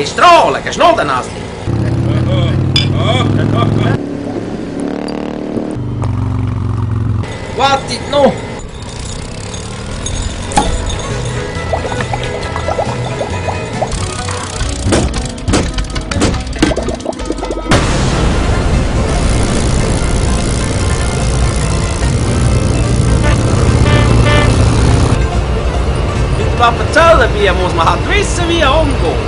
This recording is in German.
Die Strahlen, Schnodennasli. Wartet noch! Mit dem Appenzellenbier muss man halt wissen, wie er umgeht.